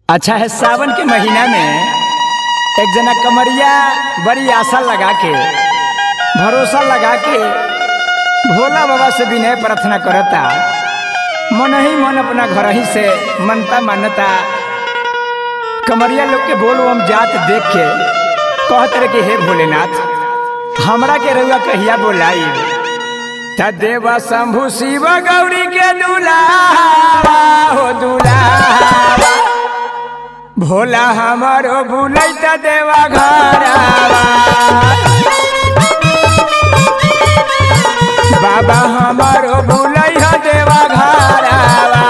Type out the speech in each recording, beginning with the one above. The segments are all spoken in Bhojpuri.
अच्छा है, सावन के महीना में एक जना कमरिया बड़ी आशा लगा के भरोसा लगा के भोला बाबा से विनय प्रार्थना करता। मन ही मन अपना घर ही से मनता मानता कमरिया लोग के बोल हम जात देख के कहत रहे कि हे भोलेनाथ हमरा के रउआ कहिया बोलाई। देवा शंभु शिव गौरी के दुलावा हो दुलावा भोला हमारो भूलैत देवा घरावा बाबा हमारो भूलै हो देवा घरावा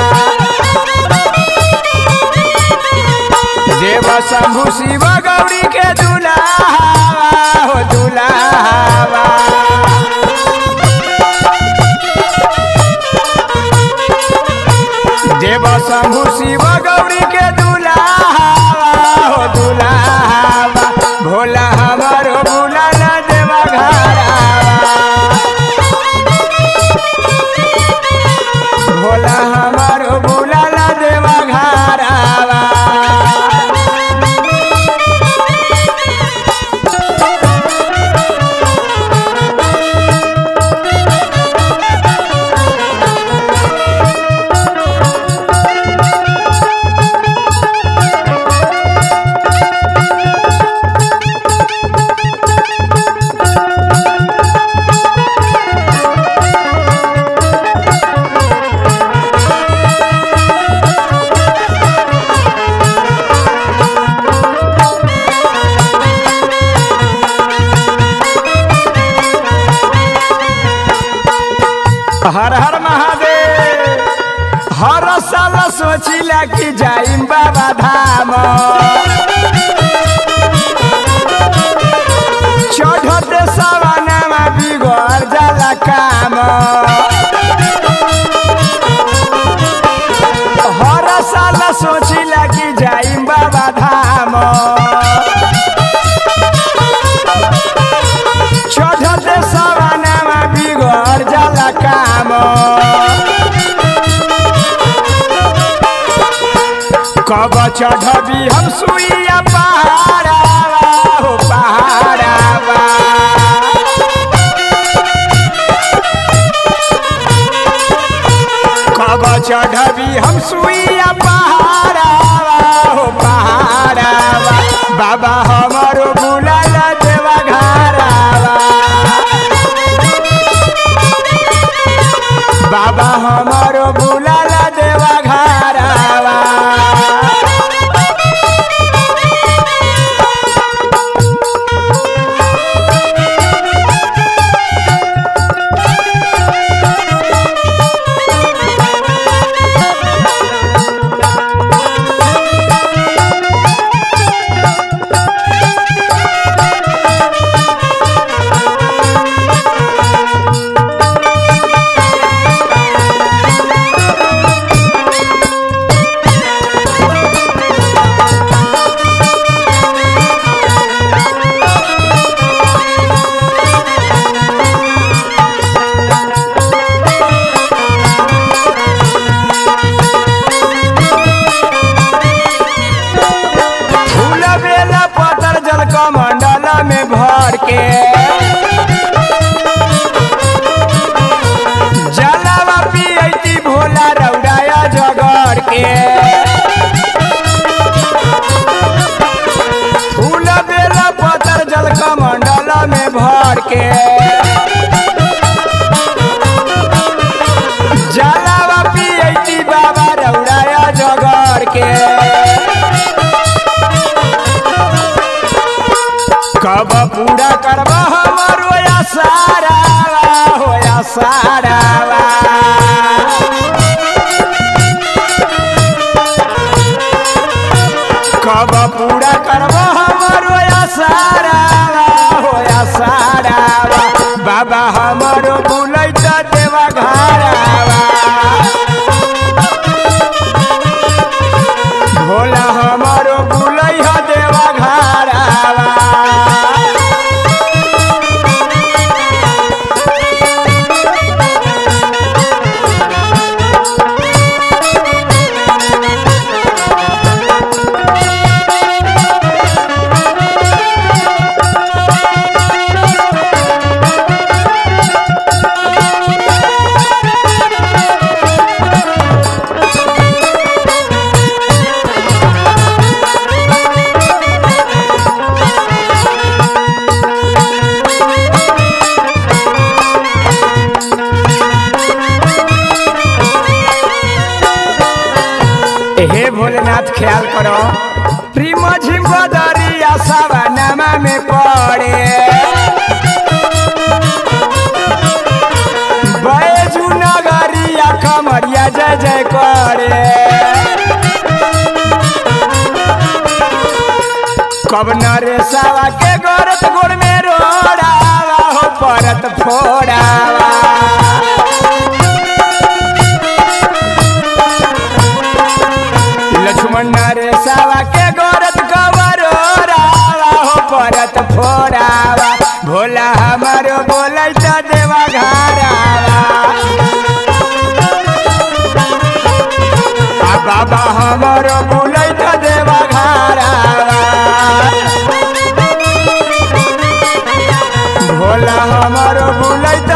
देवा शंभु शिव गौरी के दुलावा हो दुलावा देवा शंभु शिव गौरी के दुलावा हो दुलावा भोला हमारो भूलाला देवा घरावा भोला हमारो भूलाला देवा घरावा। हर हर महादेव हर साल सोचिला कि जाइम बाबा धाम चढ़ते सवाना बिगड़ जाला काम हर साल सोचिला कि जाइम बाबा धाम चढ़ते सवाना बिगड़ जाला काम कब चढ़बी हम सुइया पहाड़ावा हो पहाड़ावा कब चढ़बी हम सुइया पहाड़ावा हो पहाड़ावा बाबा हमारो बुलाला देवा घरावा बाबा हमारो बुलाला देवा घरावा। कमंडल में भर के जलवा पियती भोला रौड़ाया जगड़ के फूल बेला पतर जल कमंडल में भर के जलवा पियती बाबा रौड़ाया जगड़ के कब पूरा करबा हमारो आसारावा हो आसारावा कब पूरा करबा हमारो आसारावा हो आसारावा बाबा हमारो बुलैत देवा घरावा भोला हमारो बुलै ह देवा घरावा। हे भोलेनाथ ख्याल करो प्रीम झिम बदरिया सवनमा में पड़े बैजू नगरिया कमरिया जय जय करे कब नरेशवा के गोरत गोड़ में रोड़ावा हो परत फोड़ावा लक्ष्मण नरेशवा के गोरत कबरोड़ावा हो परत फोड़ावा भोला हमारो बोलै त देवा घरावा बाबा हमारो बोलै त देवा घरावा भोला हमारो बोलै